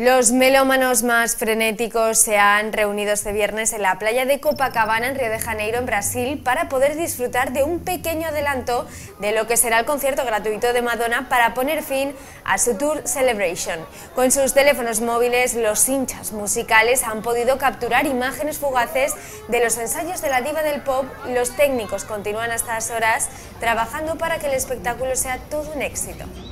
Los melómanos más frenéticos se han reunido este viernes en la playa de Copacabana, en Río de Janeiro, en Brasil, para poder disfrutar de un pequeño adelanto de lo que será el concierto gratuito de Madonna para poner fin a su Tour Celebration. Con sus teléfonos móviles, los hinchas musicales han podido capturar imágenes fugaces de los ensayos de la diva del pop. Los técnicos continúan a estas horas trabajando para que el espectáculo sea todo un éxito.